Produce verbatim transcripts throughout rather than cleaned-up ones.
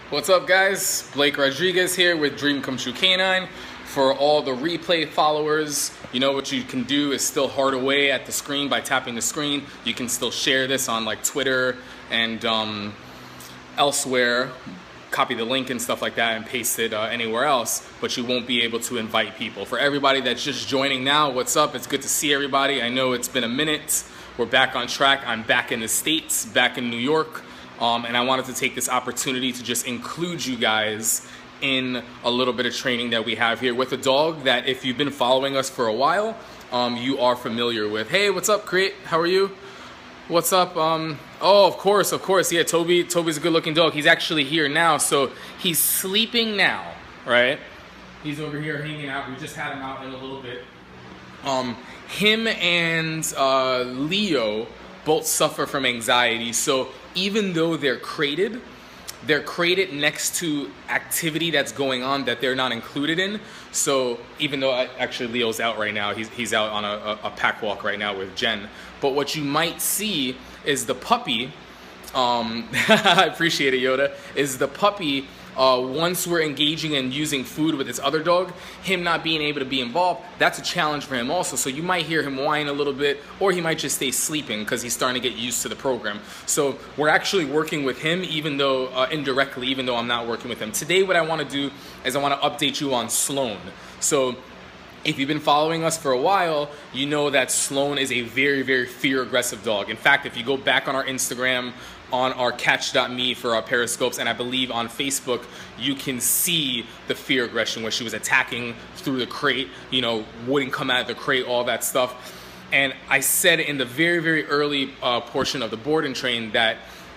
What's up, guys? Blake Rodriguez here with Dream Come True Canine. For all the replay followers, you know what you can do is still heart away at the screen by tapping the screen. You can still share this on like Twitter and um, elsewhere. Copy the link and stuff like that and paste it uh, anywhere else, but you won't be able to invite people. For everybody that's just joining now, what's up? It's good to see everybody. I know it's been a minute. We're back on track. I'm back in the States, back in New York. Um, and I wanted to take this opportunity to just include you guys in a little bit of training that we have here with a dog that, if you've been following us for a while, um, you are familiar with. Hey, what's up, Create? How are you? What's up? Um, oh, of course, of course. Yeah, Toby. Toby's a good-looking dog. He's actually here now, so he's sleeping now, right? He's over here hanging out. We just had him out in a little bit. Um, him and uh, Leo both suffer from anxiety, so even though they're crated, they're crated next to activity that's going on that they're not included in. So even though I, actually Leo's out right now, he's, he's out on a, a pack walk right now with Jen. But what you might see is the puppy, um, I appreciate it, Yoda, is the puppy, uh, once we're engaging and using food with this other dog, him not being able to be involved, that's a challenge for him also. So you might hear him whine a little bit, or he might just stay sleeping because he's starting to get used to the program. So we're actually working with him, even though uh, indirectly, even though I'm not working with him. Today, what I want to do is I want to update you on Sloan. So if you've been following us for a while, you know that Sloan is a very, very fear-aggressive dog. In fact, if you go back on our Instagram, on our catch dot me for our periscopes, and I believe on Facebook, you can see the fear aggression where she was attacking through the crate, you know, wouldn't come out of the crate, all that stuff. And I said in the very, very early uh, portion of the board and train that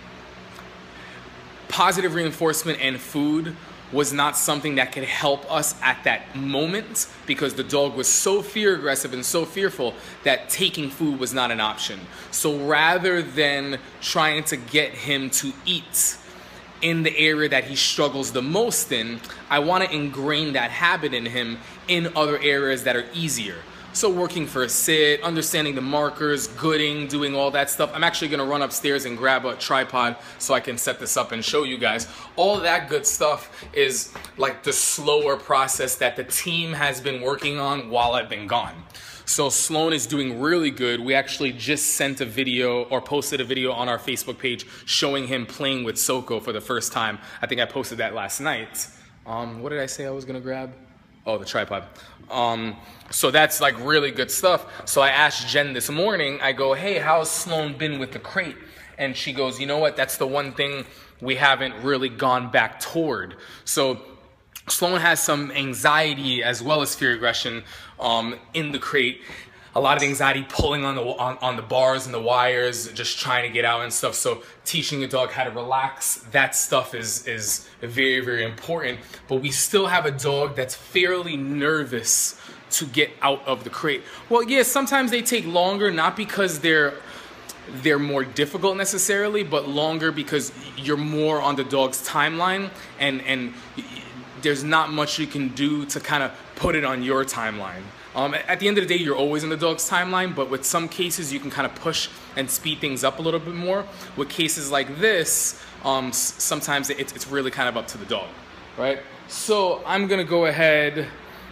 positive reinforcement and food was not something that could help us at that moment, because the dog was so fear aggressive and so fearful that taking food was not an option. So rather than trying to get him to eat in the area that he struggles the most in, I want to ingrain that habit in him in other areas that are easier. So working for a sit, understanding the markers, gooding, doing all that stuff. I'm actually gonna run upstairs and grab a tripod so I can set this up and show you guys. All that good stuff is like the slower process that the team has been working on while I've been gone. So Sloan is doing really good. We actually just sent a video or posted a video on our Facebook page showing him playing with Soko for the first time. I think I posted that last night. Um, what did I say I was gonna grab? Oh, the tripod. Um, so that's like really good stuff. So I asked Jen this morning, I go, hey, how's Sloan been with the crate? And she goes, you know what? That's the one thing we haven't really gone back toward. So Sloan has some anxiety as well as fear aggression um, in the crate. A lot of anxiety pulling on the on, on the bars and the wires, just trying to get out and stuff. So teaching the dog how to relax, that stuff is is very, very important. But we still have a dog that's fairly nervous to get out of the crate. Well, yeah, sometimes they take longer, not because they're they're more difficult necessarily, but longer because you're more on the dog's timeline, and and there's not much you can do to kind of put it on your timeline. Um, at the end of the day, you're always in the dog's timeline, but with some cases, you can kind of push and speed things up a little bit more. With cases like this, um, sometimes it's, it's really kind of up to the dog, right? So I'm gonna go ahead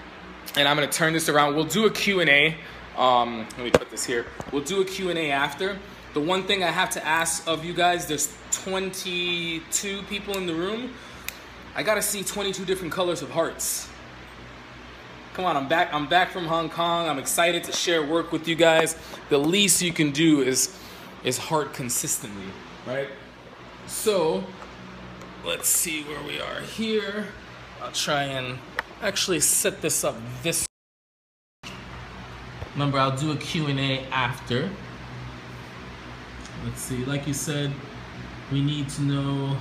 and I'm gonna turn this around. We'll do a Q and A. Um, let me put this here. We'll do a Q and A after. The one thing I have to ask of you guys, there's twenty-two people in the room. I gotta see twenty-two different colors of hearts. Come on, I'm back. I'm back from Hong Kong. I'm excited to share work with you guys. The least you can do is is heart consistently, right? So let's see where we are here. I'll try and actually set this up this. Remember, I'll do a Q and A after. Let's see. Like you said, we need to know.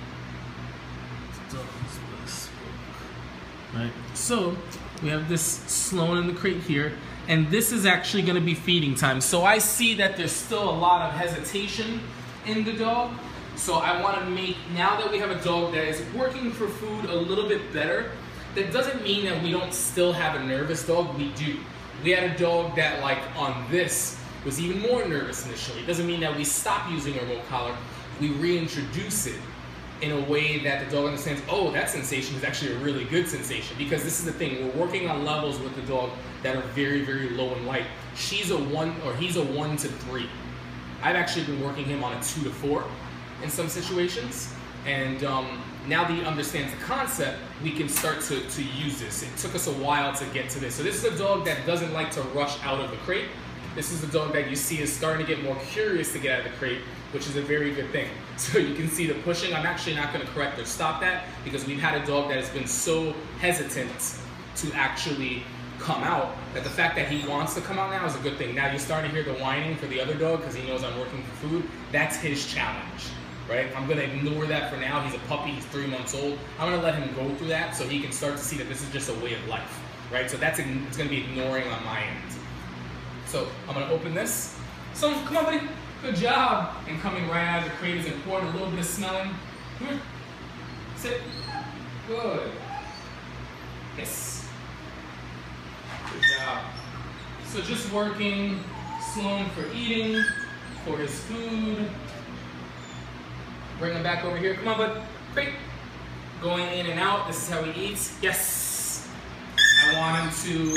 Right. So we have this Sloan in the crate here, and this is actually going to be feeding time. So I see that there's still a lot of hesitation in the dog. So I want to make, now that we have a dog that is working for food a little bit better, that doesn't mean that we don't still have a nervous dog. We do. We had a dog that, like on this, was even more nervous initially. It doesn't mean that we stop using a remote collar. We reintroduce it in a way that the dog understands, oh, that sensation is actually a really good sensation. Because this is the thing, we're working on levels with the dog that are very, very low in light. She's a one, or he's a one to three. I've actually been working him on a two to four in some situations. And um, now that he understands the concept, we can start to, to use this. It took us a while to get to this. So this is a dog that doesn't like to rush out of the crate. This is the dog that you see is starting to get more curious to get out of the crate, which is a very good thing. So you can see the pushing. I'm actually not going to correct or stop that because we've had a dog that has been so hesitant to actually come out that the fact that he wants to come out now is a good thing. Now you're starting to hear the whining for the other dog because he knows I'm working for food. That's his challenge, right? I'm going to ignore that for now. He's a puppy. He's three months old. I'm going to let him go through that so he can start to see that this is just a way of life, right? So that's it's going to be ignoring on my end. So I'm going to open this. So come on, buddy. Good job. And coming right out of the crate is important. A little bit of smelling. Come here. Sit. Good. Yes. Good job. So just working Sloan for eating, for his food. Bring him back over here. Come on, bud. Great. Going in and out. This is how he eats. Yes. I want him to,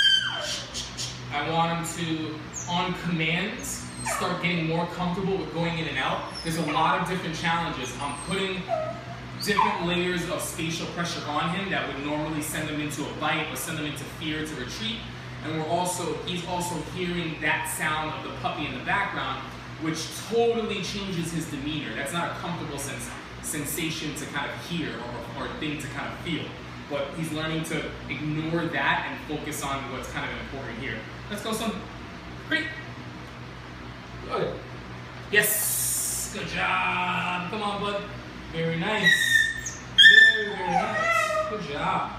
I want him to, on command, start getting more comfortable with going in and out. There's a lot of different challenges. I'm putting different layers of spatial pressure on him that would normally send him into a bite or send him into fear to retreat. And we're also, he's also hearing that sound of the puppy in the background, which totally changes his demeanor. That's not a comfortable sens sensation to kind of hear or, or thing to kind of feel. But he's learning to ignore that and focus on what's kind of important here. Let's go, son. Great. Good. Yes. Good job. Come on, bud. Very nice. Very, very nice. Good job.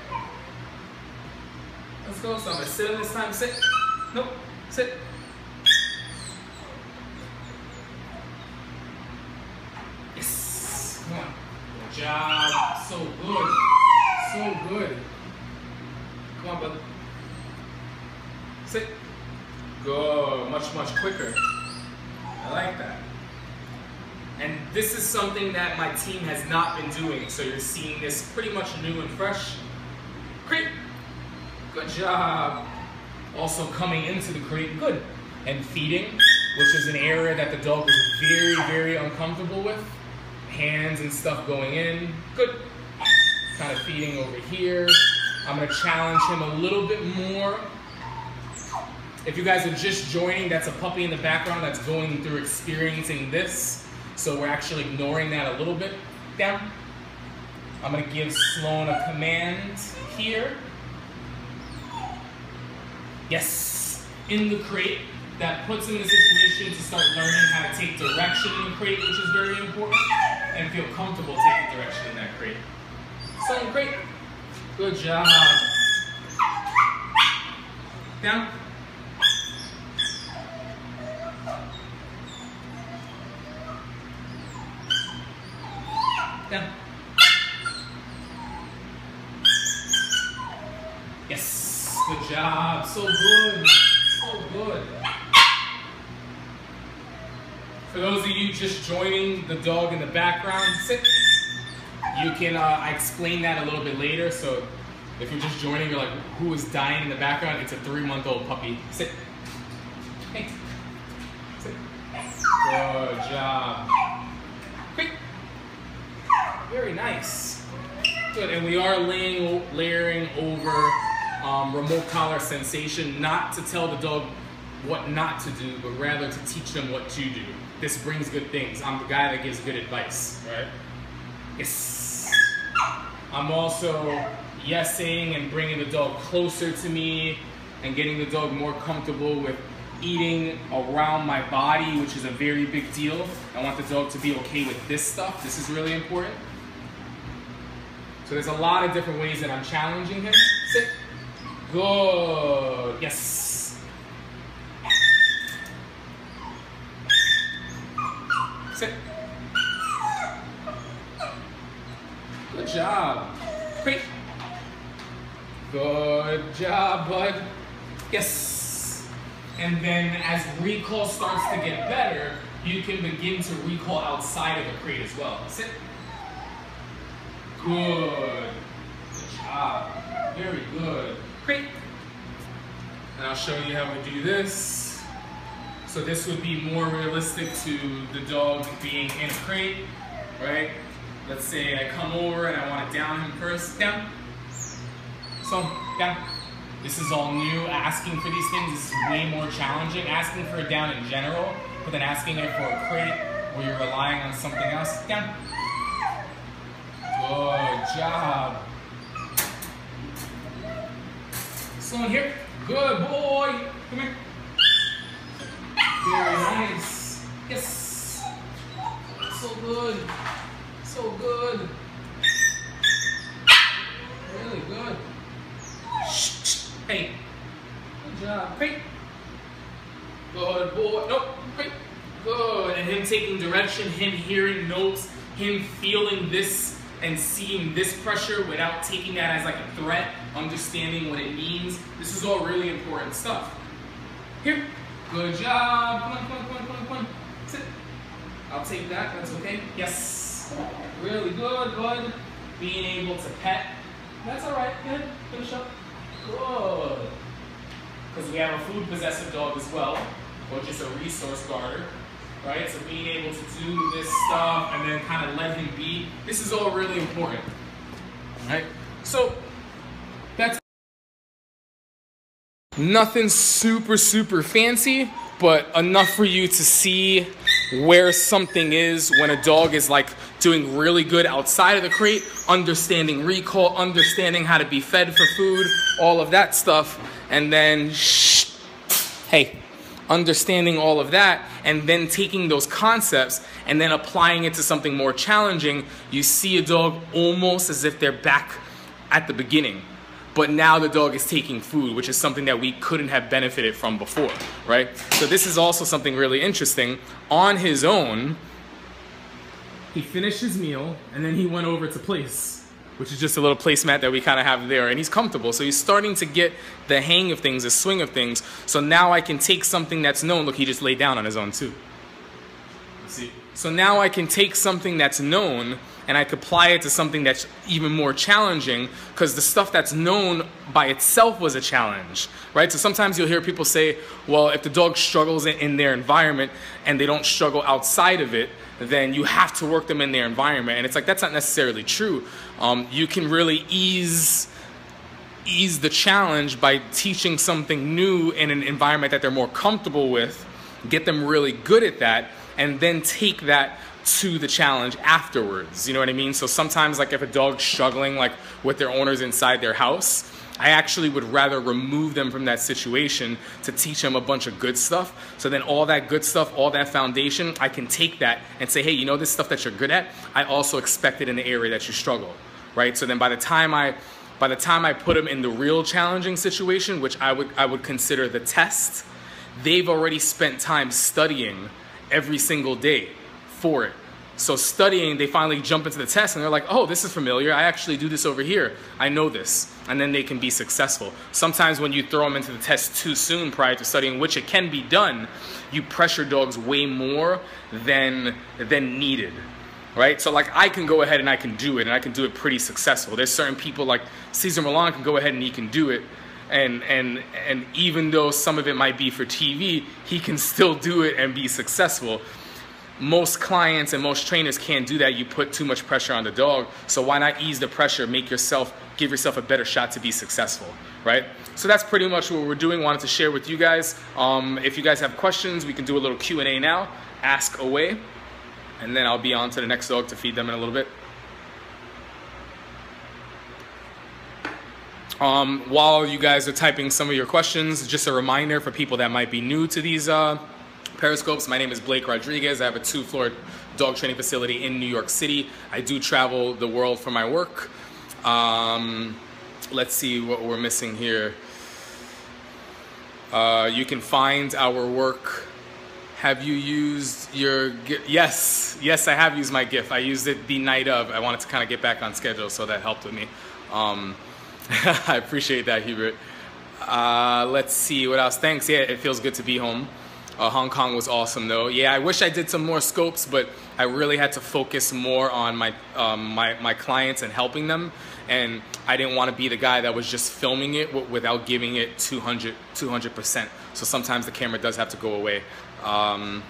Let's go, son. Sit him this time. Sit. Nope. Sit. Yes. Come on. Good job. So good. So good. Come on, bud. Sit. Good. Much, much quicker. I like that. And this is something that my team has not been doing, so you're seeing this pretty much new and fresh. Great. Good job. Also coming into the crate, good. And feeding, which is an area that the dog was very, very uncomfortable with. Hands and stuff going in, good. Kind of feeding over here. I'm gonna challenge him a little bit more. If you guys are just joining, that's a puppy in the background that's going through experiencing this. So we're actually ignoring that a little bit. Down. I'm gonna give Sloan a command here. Yes, in the crate. That puts him in a situation to start learning how to take direction in the crate, which is very important, and feel comfortable taking direction in that crate. Sloan, crate. Good job. Down. Down. Yes, good job. So good. So good. For those of you just joining, the dog in the background, sit. You can, uh, I explain that a little bit later, so if you're just joining, you're like, who is dying in the background? It's a three-month-old puppy. Sit. Hey. Sit. Good job. Quick. Very nice. Good, and we are laying, layering over um, remote collar sensation, not to tell the dog what not to do, but rather to teach them what to do. This brings good things. I'm the guy that gives good advice, right? Yes. I'm also yesing and bringing the dog closer to me and getting the dog more comfortable with eating around my body, which is a very big deal. I want the dog to be okay with this stuff. This is really important. So there's a lot of different ways that I'm challenging him. Sit. Good. Yes. Sit. Good job. Great. Good job, bud. Yes. And then as recall starts to get better, you can begin to recall outside of the crate as well. Sit. Good. Good job. Very good. Great. And I'll show you how we do this. So this would be more realistic to the dog being in a crate, right? Let's say I come over and I want to down him first. Down. So, down. This is all new. Asking for these things is way more challenging. Asking for a down in general, but then asking it for a crate where you're relying on something else. Down. Good job. Someone here. Good boy. Come here. Very nice. Yes. So good. So good. Really good. Hey. Good job. Great. Good boy. Nope. Great. Good. And him taking direction, him hearing notes, him feeling this and seeing this pressure without taking that as like a threat, understanding what it means. This is all really important stuff. Here. Good job. Come on, come on, come on, come on, come on. Sit. I'll take that. That's okay. Yes. Really good. Good. Being able to pet. That's all right. Good. Finish up. Good. Because we have a food possessive dog as well, or just a resource guarder, right? So being able to do this stuff and then kind of let him be. This is all really important. All right. So that's nothing super, super fancy, but enough for you to see where something is when a dog is like doing really good outside of the crate, understanding recall, understanding how to be fed for food, all of that stuff. And then, shh, hey, understanding all of that and then taking those concepts and then applying it to something more challenging. You see a dog almost as if they're back at the beginning. But now the dog is taking food, which is something that we couldn't have benefited from before, right? So this is also something really interesting. On his own, he finished his meal and then he went over to place, which is just a little placemat that we kind of have there, and he's comfortable. So he's starting to get the hang of things, the swing of things. So now I can take something that's known. Look, he just laid down on his own too. Let's see. So now I can take something that's known and I could apply it to something that's even more challenging, because the stuff that's known by itself was a challenge, right? So sometimes you'll hear people say, well, if the dog struggles in their environment and they don't struggle outside of it, then you have to work them in their environment. And it's like, that's not necessarily true. Um, you can really ease ease the challenge by teaching something new in an environment that they're more comfortable with, get them really good at that, and then take that to the challenge afterwards. You know what I mean? So sometimes, like if a dog's struggling like with their owners inside their house, I actually would rather remove them from that situation to teach them a bunch of good stuff. So then all that good stuff, all that foundation, I can take that and say, hey, you know this stuff that you're good at, I also expect it in the area that you struggle, right? So then by the time I by the time I put them in the real challenging situation, which I would I would consider the test, they've already spent time studying every single day for it. So studying, they finally jump into the test and they're like, oh, this is familiar. I actually do this over here. I know this. And then they can be successful. Sometimes when you throw them into the test too soon prior to studying, which it can be done, you pressure dogs way more than, than needed, right? So like I can go ahead and I can do it, and I can do it pretty successful. There's certain people like Cesar Milan can go ahead and he can do it. And, and, and even though some of it might be for T V, he can still do it and be successful. Most clients and most trainers can't do that. You put too much pressure on the dog. So why not ease the pressure, make yourself, give yourself a better shot to be successful, right? So that's pretty much what we're doing. Wanted to share with you guys. Um, if you guys have questions, we can do a little Q and A now. Ask away. And then I'll be on to the next dog to feed them in a little bit. Um, while you guys are typing some of your questions, just a reminder for people that might be new to these uh, Periscopes. My name is Blake Rodriguez. I have a two-floor dog training facility in New York City. I do travel the world for my work. Um, let's see what we're missing here. Uh, you can find our work. Have you used your GIF? Yes, yes, I have used my GIF. I used it the night of. I wanted to kind of get back on schedule, so that helped with me. Um, I appreciate that, Hubert. Uh, let's see what else. Thanks. Yeah, it feels good to be home. Uh, Hong Kong was awesome though. Yeah, I wish I did some more scopes, but I really had to focus more on my um, my, my clients and helping them. And I didn't want to be the guy that was just filming it w without giving it two hundred percent. So sometimes the camera does have to go away. Um,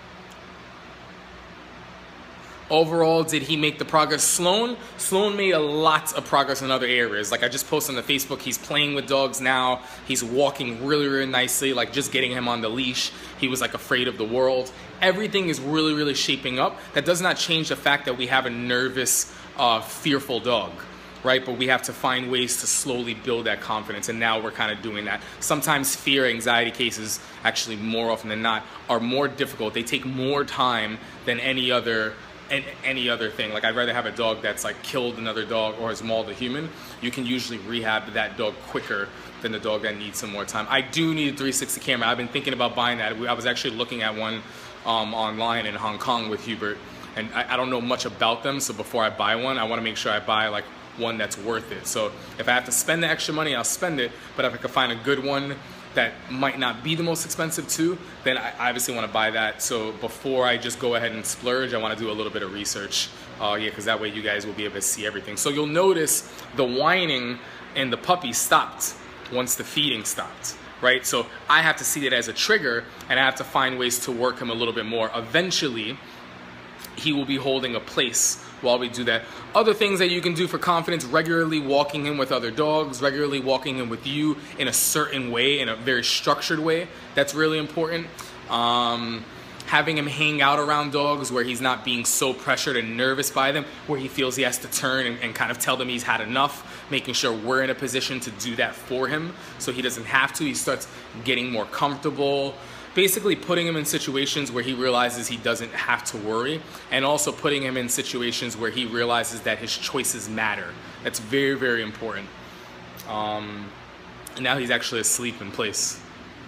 Overall, did he make the progress? Sloan? Sloan made a lot of progress in other areas. Like I just posted on the Facebook, he's playing with dogs now. He's walking really, really nicely, like just getting him on the leash. He was like afraid of the world. Everything is really, really shaping up. That does not change the fact that we have a nervous, uh, fearful dog, right? But we have to find ways to slowly build that confidence, and now we're kind of doing that. Sometimes fear, anxiety cases, actually more often than not, are more difficult. They take more time than any other and any other thing. Like I'd rather have a dog that's like killed another dog or has mauled a human. You can usually rehab that dog quicker than the dog that needs some more time. I do need a three sixty camera. I've been thinking about buying that. I was actually looking at one um, online in Hong Kong with Hubert, and I, I don't know much about them, so before I buy one, I want to make sure I buy like one that's worth it. So if I have to spend the extra money, I'll spend it, but if I could find a good one that might not be the most expensive too, then I obviously want to buy that. So before I just go ahead and splurge, I want to do a little bit of research. Uh, yeah, because that way you guys will be able to see everything. So you'll notice the whining and the puppy stopped once the feeding stopped, right? So I have to see it as a trigger, and I have to find ways to work him a little bit more. Eventually, he will be holding a place while we do that. Other things that you can do for confidence: regularly walking him with other dogs, regularly walking him with you in a certain way, in a very structured way. That's really important. Um, having him hang out around dogs where he's not being so pressured and nervous by them, where he feels he has to turn and, and kind of tell them he's had enough, making sure we're in a position to do that for him so he doesn't have to. He starts getting more comfortable. Basically putting him in situations where he realizes he doesn't have to worry, and also putting him in situations where he realizes that his choices matter. That's very, very important. Um, now he's actually asleep in place.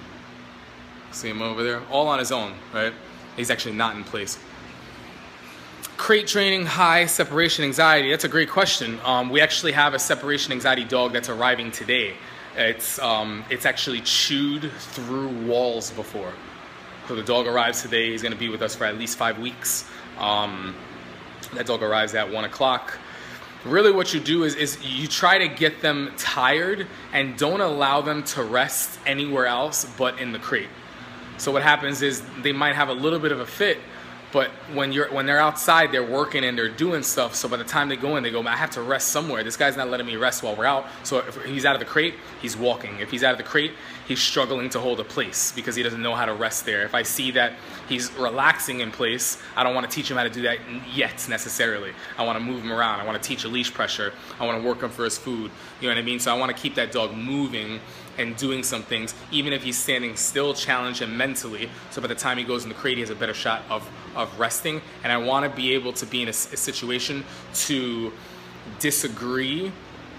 See him over there? All on his own, right? He's actually not in place. Crate training, high separation anxiety. That's a great question. Um, we actually have a separation anxiety dog that's arriving today. It's, um, it's actually chewed through walls before. So the dog arrives today. He's going to be with us for at least five weeks. Um, that dog arrives at one o'clock. Really what you do is, is you try to get them tired and don't allow them to rest anywhere else but in the crate. So what happens is they might have a little bit of a fit, but when you're when they're outside, they're working and they're doing stuff. So by the time they go in, they go, I have to rest somewhere. This guy's not letting me rest while we're out. So if he's out of the crate, he's walking. If he's out of the crate, he's struggling to hold a place because he doesn't know how to rest there. If I see that he's relaxing in place, I don't want to teach him how to do that yet necessarily. I want to move him around. I want to teach a leash pressure. I want to work him for his food. You know what I mean? So I want to keep that dog moving and doing some things, even if he's standing still, challenge him mentally. So by the time he goes in the crate, he has a better shot of, of resting. And I want to be able to be in a, a situation to disagree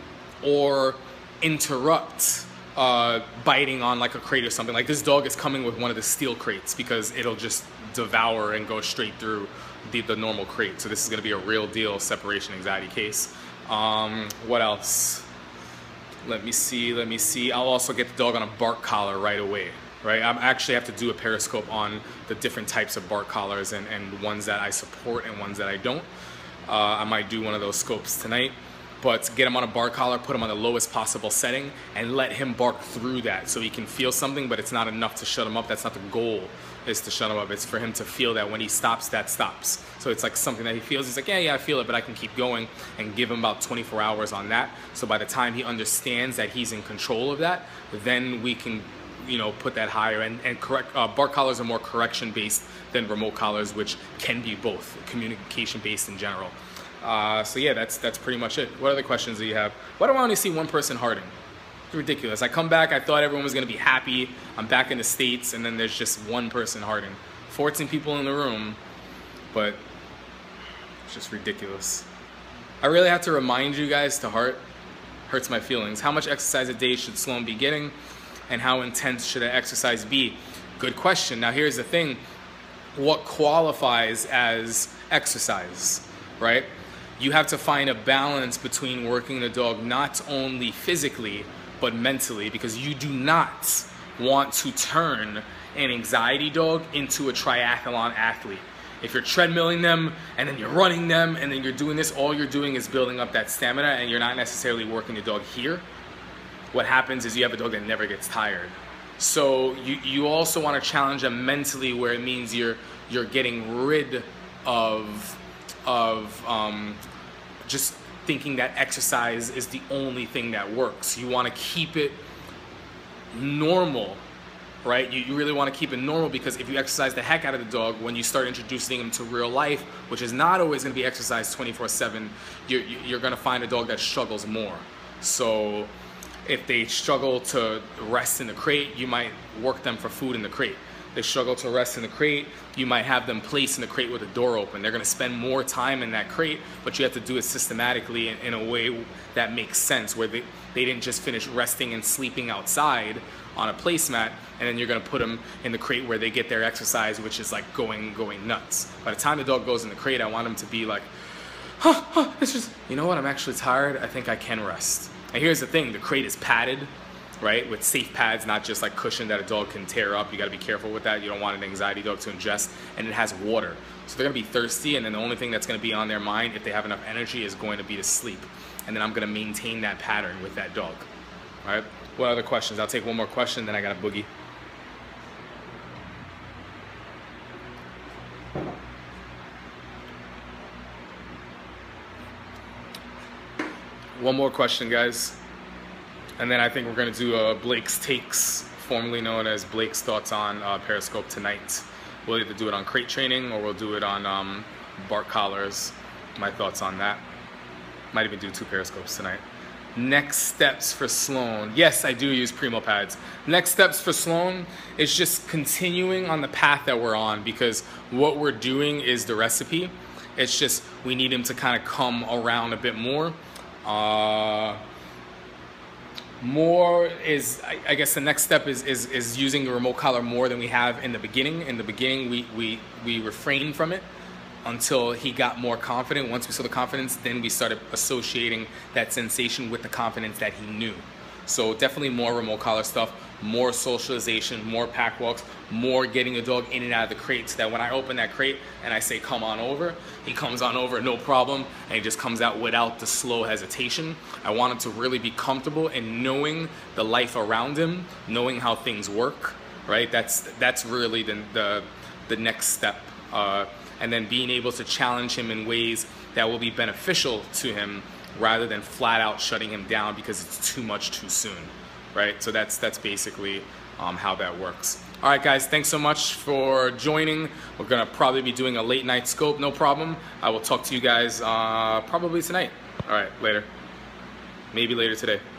or interrupt uh, biting on like a crate or something. Like this dog is coming with one of the steel crates because it'll just devour and go straight through the, the normal crate. So this is going to be a real deal separation anxiety case. Um, what else? Let me see, let me see. I'll also get the dog on a bark collar right away, right? I actually have to do a periscope on the different types of bark collars and, and ones that I support and ones that I don't. Uh, I might do one of those scopes tonight. But get him on a bark collar, put him on the lowest possible setting, and let him bark through that so he can feel something, but it's not enough to shut him up. That's not the goal, is to shut him up. It's for him to feel that when he stops, that stops. So it's like something that he feels. He's like, yeah, yeah, I feel it, but I can keep going, and give him about twenty-four hours on that. So by the time he understands that he's in control of that, then we can, you know, put that higher. And, and correct, uh, bark collars are more correction-based than remote collars, which can be both, communication-based in general. Uh, so yeah, that's that's pretty much it. What other questions do you have? Why do I only see one person harding? It's ridiculous. I come back, I thought everyone was going to be happy. I'm back in the States, and then there's just one person harding. fourteen people in the room, but it's just ridiculous. I really have to remind you guys to heart. Hurts my feelings. How much exercise a day should Sloan be getting, and how intense should that exercise be? Good question. Now here's the thing. What qualifies as exercise, right? You have to find a balance between working the dog not only physically, but mentally, because you do not want to turn an anxiety dog into a triathlon athlete. If you're treadmilling them and then you're running them and then you're doing this, all you're doing is building up that stamina and you're not necessarily working the dog here. What happens is you have a dog that never gets tired. So you, you also want to challenge them mentally, where it means you're you're getting rid of of um, just thinking that exercise is the only thing that works. You want to keep it normal, right? You, you really want to keep it normal, because if you exercise the heck out of the dog, when you start introducing them to real life, which is not always going to be exercise twenty-four seven, you're, you're going to find a dog that struggles more. So if they struggle to rest in the crate, you might work them for food in the crate. They struggle to rest in the crate, you might have them placed in the crate with the door open. They're going to spend more time in that crate, but you have to do it systematically in, in a way that makes sense, where they, they didn't just finish resting and sleeping outside on a placemat, and then you're going to put them in the crate where they get their exercise, which is like going going nuts. By the time the dog goes in the crate, I want them to be like, huh, huh, it's just, you know what, I'm actually tired, I think I can rest. And here's the thing, the crate is padded, right, with safe pads, not just like cushion that a dog can tear up. You got to be careful with that. You don't want an anxiety dog to ingest. And it has water, so they're gonna be thirsty, and then the only thing that's gonna be on their mind, if they have enough energy, is going to be to sleep. And then I'm gonna maintain that pattern with that dog. All right, what other questions? I'll take one more question, then I got a boogie. One more question, guys. And then I think we're going to do uh, Blake's Takes, formerly known as Blake's Thoughts on uh, Periscope tonight. We'll either do it on crate training or we'll do it on um, bark collars. My thoughts on that. Might even do two Periscopes tonight. Next steps for Sloan. Yes, I do use Primo pads. Next steps for Sloan is just continuing on the path that we're on, because what we're doing is the recipe. It's just we need him to kind of come around a bit more. Uh, More is, I, I guess the next step is, is, is using the remote collar more than we have in the beginning. In the beginning, we, we, we refrained from it until he got more confident. Once we saw the confidence, then we started associating that sensation with the confidence that he knew. So definitely more remote collar stuff, more socialization, more pack walks, more getting a dog in and out of the crate, so that when I open that crate and I say, come on over, he comes on over, no problem, and he just comes out without the slow hesitation. I want him to really be comfortable in knowing the life around him, knowing how things work, right? That's, that's really the, the, the next step. Uh, and then being able to challenge him in ways that will be beneficial to him, rather than flat out shutting him down because it's too much too soon, right? So that's that's basically um, how that works. All right, guys, thanks so much for joining. We're gonna probably be doing a late night scope, no problem. I will talk to you guys uh, probably tonight. All right, later. Maybe later today.